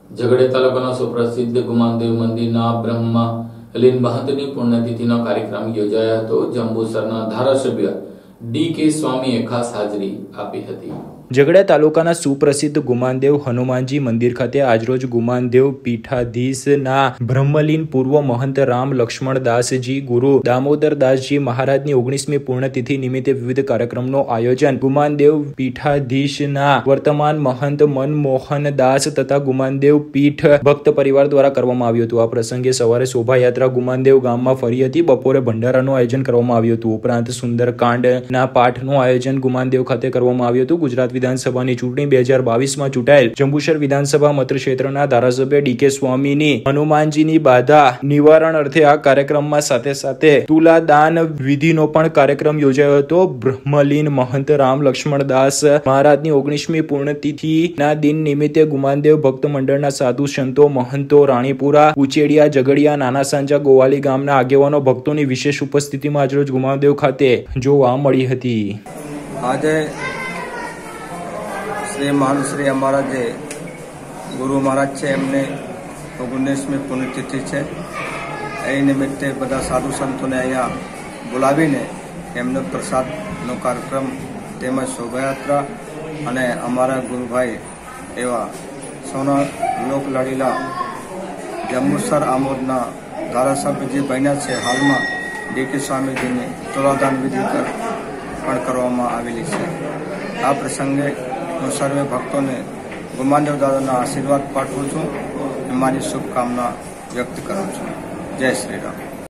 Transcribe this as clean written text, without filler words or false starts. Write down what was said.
ઝઘડિયા તાલુકાના સુપ્રસિદ્ધ ગુમાનદેવ મંદિરના બ્રહ્મલીન મહંતની પુણ્યતિથિનો કાર્યક્રમ યોજાયો હતો। જંબુસરના ધારાસભ્ય ડી.કે. સ્વામીએ ખાસ હાજરી આપી હતી। ઝઘડિયા તાલુકાના સુપ્રસિદ્ધ ગુમાનદેવ હનુમાનજી મંદિર ખાતે આજરોજ ગુમાનદેવ પીઠાધીશના બ્રહ્મલીન પૂર્વ મહંત રામ લક્ષ્મણદાસજી ગુરુ દામોદરદાસજી મહારાજની 19મી પુણ્યતિથિ નિમિત્તે વિવિધ કાર્યક્રમનું આયોજન ગુમાનદેવ પીઠાધીશના વર્તમાન મહંત મનમોહનદાસ તથા ગુમાનદેવ પીઠ ભક્ત પરિવાર દ્વારા કરવામાં આવ્યું હતું। આ પ્રસંગે સવારે શોભાયાત્રા ગુમાનદેવ ગામમાં ફરી હતી। બપોરે ભંડારાનું આયોજન કરવામાં આવ્યું હતું। ઉપરાંત સુંદરકાંડના પાઠનું આયોજન ગુમાનદેવ ખાતે કરવામાં આવ્યું હતું। ગુજરાત વિધાનસભાની ચૂંટણી 2022માં ચૂંટાયેલ જંબુસર વિધાનસભા મતક્ષેત્રના ધારાસભ્ય ડી.કે. સ્વામીની હનુમાનજીની બાધા નિવારણ અર્થે આ કાર્યક્રમમાં સાથે તુલાદાન વિધિનો પણ કાર્યક્રમ યોજાયો હતો। બ્રહ્મલીન મહંત રામ લક્ષ્મણદાસ મહારાજની 19મી પુણ્યતિથિના દિન નિમિત્તે ગુમાનદેવ ભક્ત મંડળના સાધુ સંતો મહંતો રાણીપુરા ઉચેડિયા ઝઘડિયા નાના સાંજા ગોવાલી ગામના આગેવાનો ભક્તોની વિશેષ ઉપસ્થિતિમાં આજરોજ ગુમાનદેવ ખાતે જોવા મળી હતી। આજે श्री महान श्री अमारा जे गुरु महाराज है एमने 19મી પુણ્યતિથિ છે। એ નિમિત્તે બધા સાધુ સંતોને અહીંયા બોલાવીને એમનો પ્રસાદનો કાર્યક્રમ તેમજ શોભાયાત્રા અને અમારા ગુરુભાઈ એવા સોના લોક લાડીલા જંબુસર આમોદના ધારાસભ્ય જે બન્યા છે હાલમાં ડી.કે. સ્વામીજીની તુલાદાન વિધિ પણ કરવામાં આવેલી છે। આ પ્રસંગે હું સર્વે ભક્તોને ગુમાનદેવ દાદાના આશીર્વાદ પાઠવું છું। મારી શુભકામના વ્યક્ત કરું છું। જય શ્રી રામ।